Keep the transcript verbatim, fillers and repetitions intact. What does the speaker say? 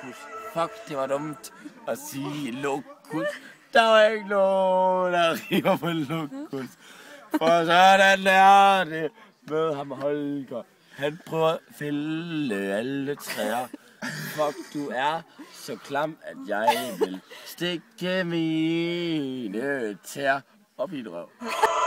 lokus. Fuck, det var dumt at sige lokus. Der var ikke nogen, der river på lokus. For sådan er det med ham Holger. Han prøver at fælde alle træer. Fuck, du er så klam, at jeg vil stikke mine tær op i et røv.